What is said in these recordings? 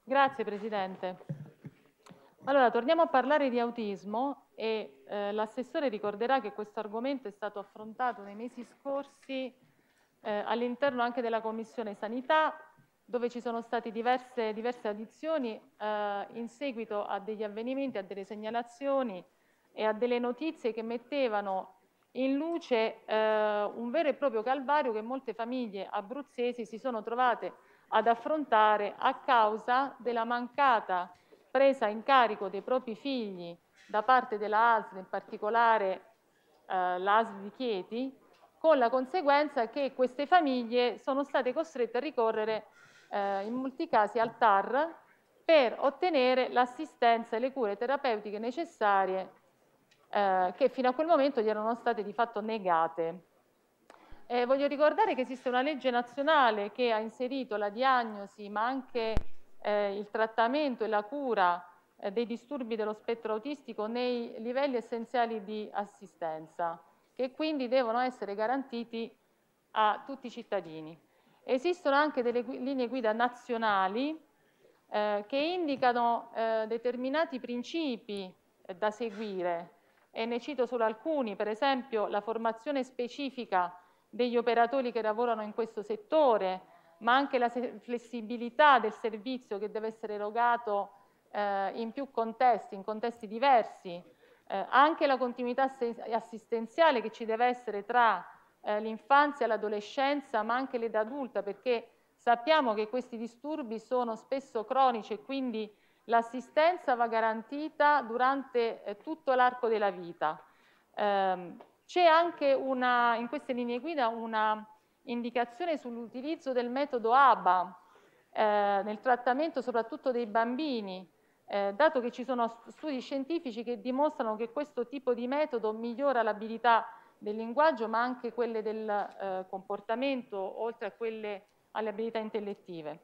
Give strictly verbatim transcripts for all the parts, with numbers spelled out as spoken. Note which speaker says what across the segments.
Speaker 1: Grazie Presidente. Allora, torniamo a parlare di autismo e eh, l'assessore ricorderà che questo argomento è stato affrontato nei mesi scorsi eh, all'interno anche della Commissione Sanità, dove ci sono state diverse, diverse audizioni eh, in seguito a degli avvenimenti, a delle segnalazioni e a delle notizie che mettevano in luce eh, un vero e proprio calvario che molte famiglie abruzzesi si sono trovate ad affrontare a causa della mancata presa in carico dei propri figli da parte della A S L, in particolare eh, l'A S L di Chieti, con la conseguenza che queste famiglie sono state costrette a ricorrere eh, in molti casi al T A R per ottenere l'assistenza e le cure terapeutiche necessarie eh, che fino a quel momento gli erano state di fatto negate. Eh, voglio ricordare che esiste una legge nazionale che ha inserito la diagnosi, ma anche eh, il trattamento e la cura eh, dei disturbi dello spettro autistico nei livelli essenziali di assistenza, che quindi devono essere garantiti a tutti i cittadini. Esistono anche delle linee guida nazionali eh, che indicano eh, determinati principi eh, da seguire, e ne cito solo alcuni, per esempio la formazione specifica degli operatori che lavorano in questo settore, ma anche la flessibilità del servizio che deve essere erogato eh, in più contesti, in contesti diversi, eh, anche la continuità assistenziale che ci deve essere tra eh, l'infanzia e l'adolescenza, ma anche l'età adulta, perché sappiamo che questi disturbi sono spesso cronici e quindi l'assistenza va garantita durante eh, tutto l'arco della vita. Eh, c'è anche una, in queste linee guida una indicazione sull'utilizzo del metodo A B A eh, nel trattamento soprattutto dei bambini, eh, dato che ci sono studi scientifici che dimostrano che questo tipo di metodo migliora l'abilità del linguaggio, ma anche quelle del eh, comportamento, oltre a quelle alle abilità intellettive.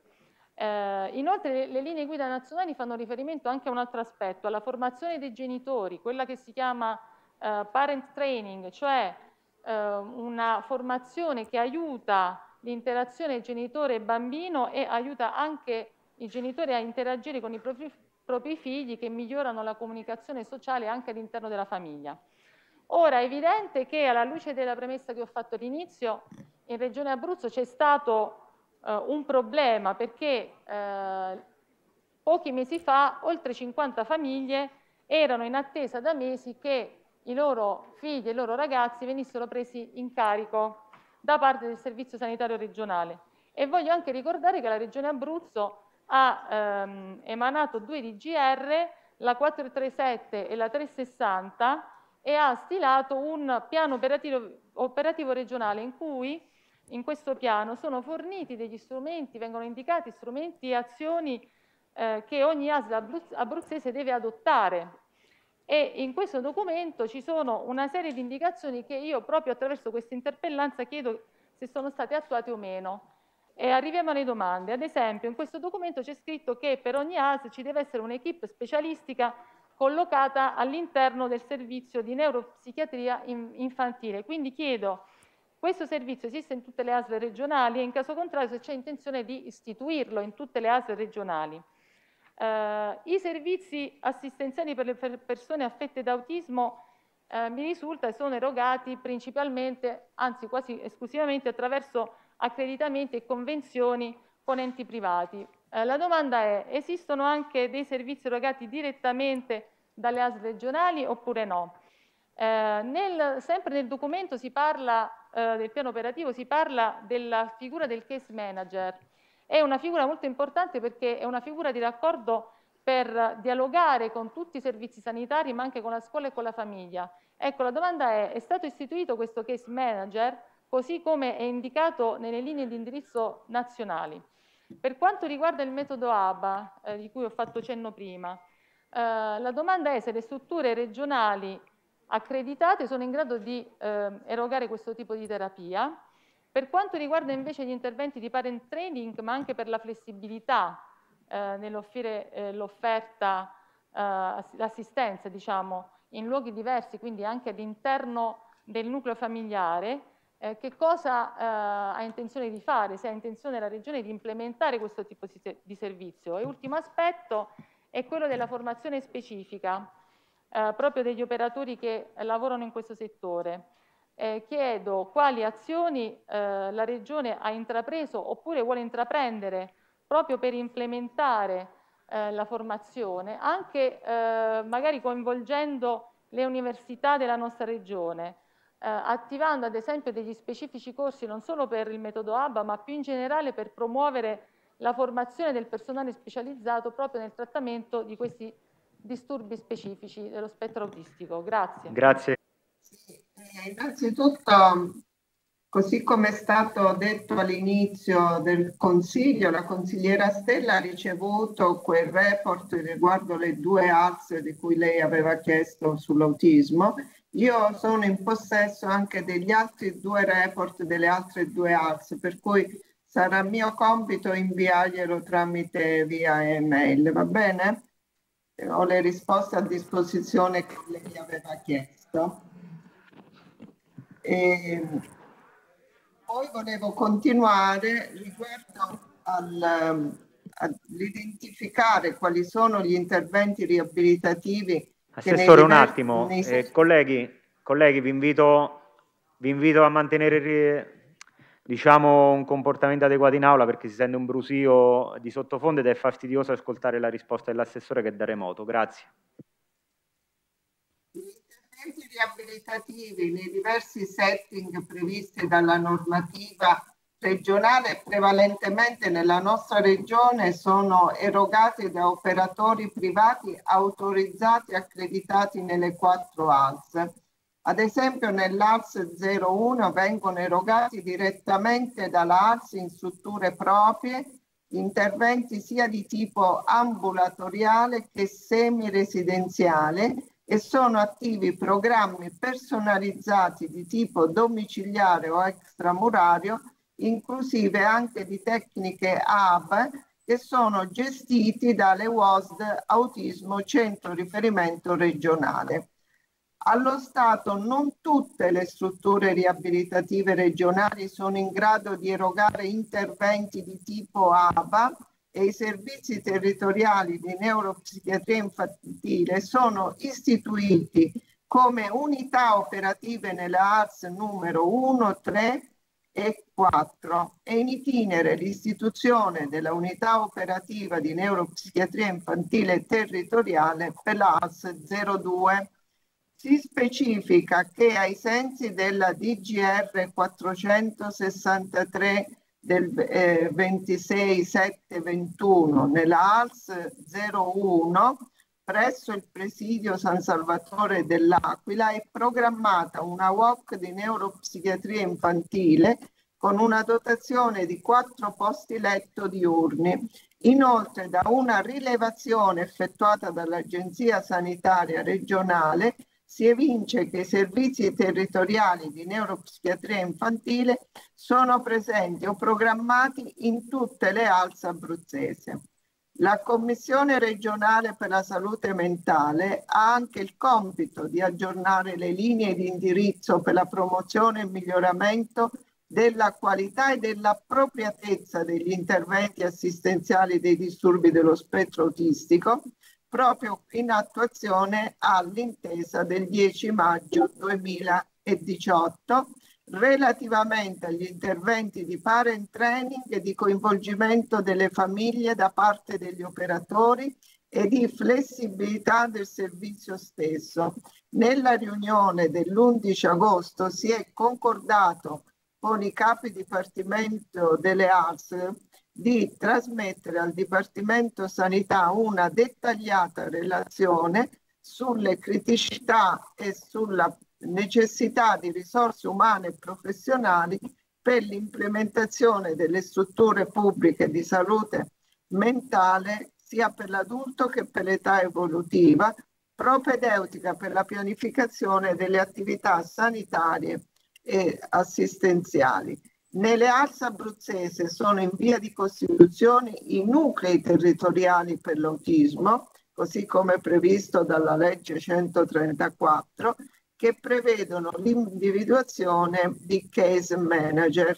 Speaker 1: Eh, inoltre le, le linee guida nazionali fanno riferimento anche a un altro aspetto, alla formazione dei genitori, quella che si chiama eh, parent training, cioè eh, una formazione che aiuta l'interazione genitore e bambino e aiuta anche i genitori a interagire con i propri, propri figli, che migliorano la comunicazione sociale anche all'interno della famiglia. Ora è evidente che, alla luce della premessa che ho fatto all'inizio, in Regione Abruzzo c'è stato eh, un problema, perché eh, pochi mesi fa oltre cinquanta famiglie erano in attesa da mesi che i loro figli e i loro ragazzi venissero presi in carico da parte del Servizio Sanitario Regionale. E voglio anche ricordare che la Regione Abruzzo ha ehm, emanato due D G R, la quattrocentotrentasette e la trecentosessanta, e ha stilato un piano operativo, operativo regionale in cui in questo piano sono forniti degli strumenti, vengono indicati strumenti e azioni eh, che ogni A S L abruzzese deve adottare. E in questo documento ci sono una serie di indicazioni che io, proprio attraverso questa interpellanza, chiedo se sono state attuate o meno. E arriviamo alle domande. Ad esempio, in questo documento c'è scritto che per ogni A S L ci deve essere un'equipe specialistica collocata all'interno del servizio di neuropsichiatria infantile. Quindi chiedo, questo servizio esiste in tutte le A S L regionali e in caso contrario se c'è intenzione di istituirlo in tutte le A S L regionali. Uh, I servizi assistenziali per le persone affette da autismo uh, mi risulta sono erogati principalmente, anzi quasi esclusivamente, attraverso accreditamenti e convenzioni con enti privati. Uh, la domanda è: esistono anche dei servizi erogati direttamente dalle A S L regionali oppure no? Nel, sempre nel documento si parla, del piano operativo, si parla della figura del case manager. È una figura molto importante perché è una figura di raccordo per dialogare con tutti i servizi sanitari, ma anche con la scuola e con la famiglia. Ecco, la domanda è: è stato istituito questo case manager così come è indicato nelle linee di indirizzo nazionali? Per quanto riguarda il metodo A B A, eh, di cui ho fatto cenno prima, eh, la domanda è se le strutture regionali accreditate sono in grado di eh, erogare questo tipo di terapia. Per quanto riguarda invece gli interventi di parent training, ma anche per la flessibilità eh, nell'offrire eh, l'offerta, eh, l'assistenza, diciamo, in luoghi diversi, quindi anche all'interno del nucleo familiare, eh, che cosa eh, ha intenzione di fare, se ha intenzione la Regione di implementare questo tipo di servizio. E ultimo aspetto è quello della formazione specifica eh, proprio degli operatori che lavorano in questo settore. Eh, chiedo quali azioni eh, la Regione ha intrapreso oppure vuole intraprendere proprio per implementare eh, la formazione, anche eh, magari coinvolgendo le università della nostra Regione, eh, attivando ad esempio degli specifici corsi non solo per il metodo A B A, ma più in generale per promuovere la formazione del personale specializzato proprio nel trattamento di questi disturbi specifici dello spettro autistico. Grazie.
Speaker 2: Grazie.
Speaker 3: Sì, eh, innanzitutto, così come è stato detto all'inizio del Consiglio, la consigliera Stella ha ricevuto quel report riguardo le due A L S di cui lei aveva chiesto sull'autismo. Io sono in possesso anche degli altri due report delle altre due A L S, per cui sarà mio compito inviarglielo tramite via email, va bene? Ho le risposte a disposizione che lei aveva chiesto. E poi volevo continuare riguardo al, all'identificare quali sono gli interventi riabilitativi.
Speaker 2: Assessore, un attimo, nei... eh, colleghi, colleghi vi, invito, vi invito a mantenere diciamo, un comportamento adeguato in aula, perché si sente un brusio di sottofondo ed è fastidioso ascoltare la risposta dell'assessore che è da remoto. Grazie.
Speaker 3: Gli interventi riabilitativi nei diversi setting previsti dalla normativa regionale prevalentemente nella nostra regione sono erogati da operatori privati autorizzati e accreditati nelle quattro A L S. Ad esempio nell'A L S zero uno vengono erogati direttamente dalla A L S in strutture proprie interventi sia di tipo ambulatoriale che semiresidenziale e sono attivi programmi personalizzati di tipo domiciliare o extramurario, inclusive anche di tecniche A B che sono gestiti dalle W O S D Autismo Centro Riferimento Regionale. Allo Stato non tutte le strutture riabilitative regionali sono in grado di erogare interventi di tipo A B A e i servizi territoriali di neuropsichiatria infantile sono istituiti come unità operative nelle A R S numero uno, tre e quattro e in itinere l'istituzione della unità operativa di neuropsichiatria infantile territoriale per la A R S zero due. Si specifica che ai sensi della D G R quattrocentosessantatré del eh, ventisei sette ventuno nella A R S zero uno presso il presidio San Salvatore dell'Aquila è programmata una W O C di neuropsichiatria infantile con una dotazione di quattro posti letto diurni. Inoltre, da una rilevazione effettuata dall'Agenzia Sanitaria Regionale si evince che i servizi territoriali di neuropsichiatria infantile sono presenti o programmati in tutte le A L S abruzzese. La Commissione regionale per la salute mentale ha anche il compito di aggiornare le linee di indirizzo per la promozione e il miglioramento della qualità e dell'appropriatezza degli interventi assistenziali dei disturbi dello spettro autistico, proprio in attuazione all'intesa del dieci maggio duemiladiciotto relativamente agli interventi di parent training e di coinvolgimento delle famiglie da parte degli operatori e di flessibilità del servizio stesso. Nella riunione dell'undici agosto si è concordato con i capi dipartimento delle A L S di trasmettere al Dipartimento Sanità una dettagliata relazione sulle criticità e sulla necessità di risorse umane e professionali per l'implementazione delle strutture pubbliche di salute mentale sia per l'adulto che per l'età evolutiva, propedeutica per la pianificazione delle attività sanitarie e assistenziali. Nelle A L S abruzzese sono in via di costituzione i nuclei territoriali per l'autismo, così come previsto dalla legge centotrentaquattro, che prevedono l'individuazione di case manager.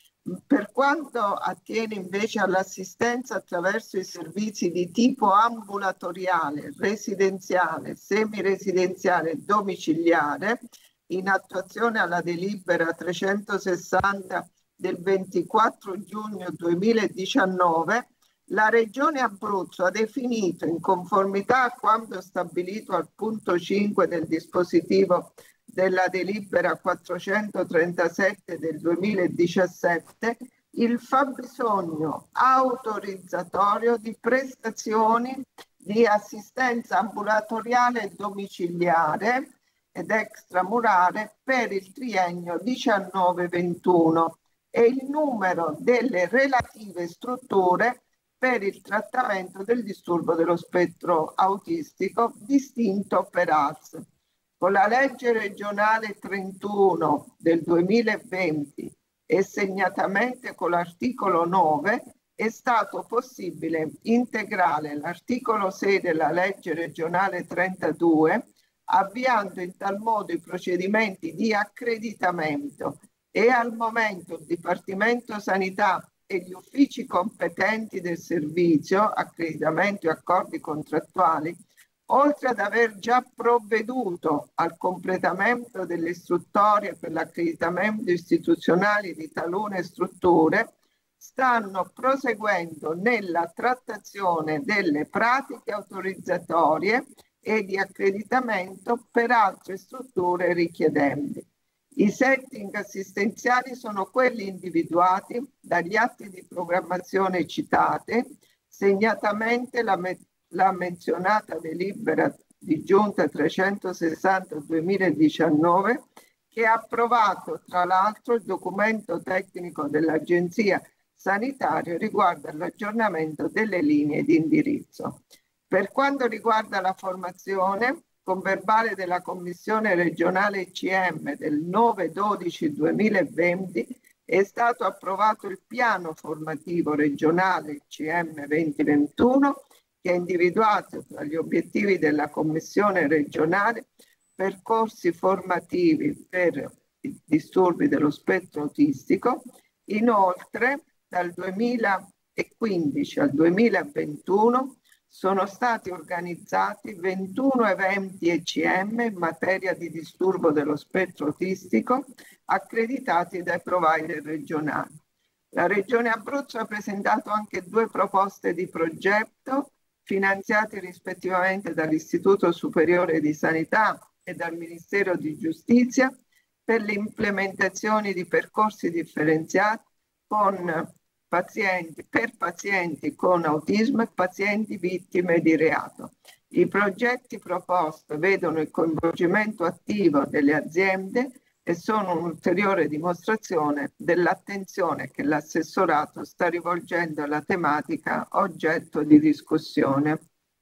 Speaker 3: Per quanto attiene invece all'assistenza attraverso i servizi di tipo ambulatoriale, residenziale, semiresidenziale e domiciliare, in attuazione alla delibera trecentosessanta del ventiquattro giugno duemiladiciannove, la Regione Abruzzo ha definito, in conformità a quanto stabilito al punto cinque del dispositivo della delibera quattrocentotrentasette del duemiladiciassette, il fabbisogno autorizzatorio di prestazioni di assistenza ambulatoriale e domiciliare ed extramurale per il triennio diciannove ventuno e il numero delle relative strutture per il trattamento del disturbo dello spettro autistico distinto per A S L. Con la legge regionale trentuno del duemilaventi e segnatamente con l'articolo nove è stato possibile integrare l'articolo sei della legge regionale trentadue, avviando in tal modo i procedimenti di accreditamento, e al momento il Dipartimento Sanità e gli uffici competenti del servizio, accreditamento e accordi contrattuali, oltre ad aver già provveduto al completamento delle istruttorie per l'accreditamento istituzionale di talune strutture, stanno proseguendo nella trattazione delle pratiche autorizzatorie e di accreditamento per altre strutture richiedenti. I setting assistenziali sono quelli individuati dagli atti di programmazione citate, segnatamente la, me la menzionata delibera di Giunta trecentosessanta duemiladiciannove, che ha approvato tra l'altro il documento tecnico dell'Agenzia Sanitaria riguardo all'aggiornamento delle linee di indirizzo. Per quanto riguarda la formazione, con verbale della Commissione regionale I C M del nove dodici duemilaventi è stato approvato il piano formativo regionale I C M venti ventuno, che ha individuato tra gli obiettivi della Commissione regionale percorsi formativi per i disturbi dello spettro autistico. Inoltre, dal duemilaquindici al duemilaventuno sono stati organizzati ventuno eventi E C M in materia di disturbo dello spettro autistico accreditati dai provider regionali. La Regione Abruzzo ha presentato anche due proposte di progetto finanziati rispettivamente dall'Istituto Superiore di Sanità e dal Ministero di Giustizia per l'implementazione di percorsi differenziati con pazienti, per pazienti con autismo e pazienti vittime di reato. I progetti proposti vedono il coinvolgimento attivo delle aziende e sono un'ulteriore dimostrazione dell'attenzione che l'assessorato sta rivolgendo alla tematica oggetto di discussione.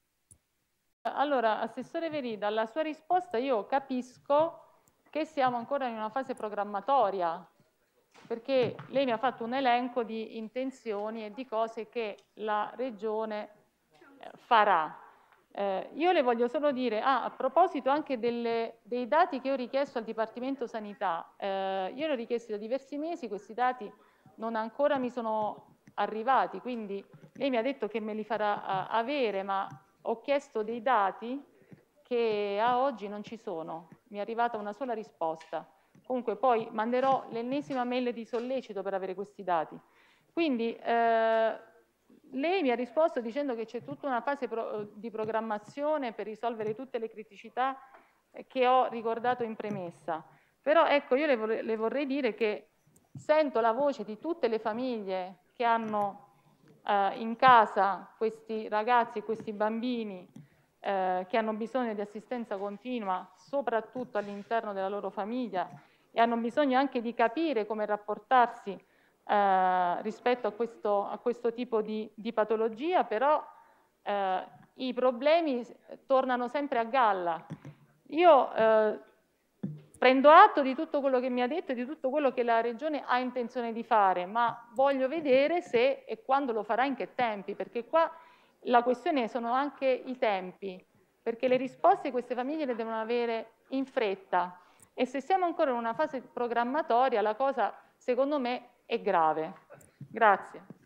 Speaker 1: Allora, Assessore Verí, dalla sua risposta io capisco che siamo ancora in una fase programmatoria, perché lei mi ha fatto un elenco di intenzioni e di cose che la Regione farà. Eh, io le voglio solo dire, ah, a proposito anche delle, dei dati che ho richiesto al Dipartimento Sanità, eh, io li ho richiesti da diversi mesi, questi dati non ancora mi sono arrivati, quindi lei mi ha detto che me li farà uh, avere, ma ho chiesto dei dati che a oggi non ci sono, mi è arrivata una sola risposta. Comunque poi manderò l'ennesima mail di sollecito per avere questi dati. Quindi eh, lei mi ha risposto dicendo che c'è tutta una fase pro di programmazione per risolvere tutte le criticità che ho ricordato in premessa. Però ecco, io le, vorrei, le vorrei dire che sento la voce di tutte le famiglie che hanno eh, in casa questi ragazzi e questi bambini eh, che hanno bisogno di assistenza continua, soprattutto all'interno della loro famiglia, e hanno bisogno anche di capire come rapportarsi eh, rispetto a questo, a questo tipo di, di patologia, però eh, i problemi tornano sempre a galla. Io eh, prendo atto di tutto quello che mi ha detto e di tutto quello che la Regione ha intenzione di fare, ma voglio vedere se e quando lo farà, in che tempi, perché qua la questione sono anche i tempi, perché le risposte queste famiglie le devono avere in fretta. E se siamo ancora in una fase programmatoria, la cosa secondo me è grave. Grazie.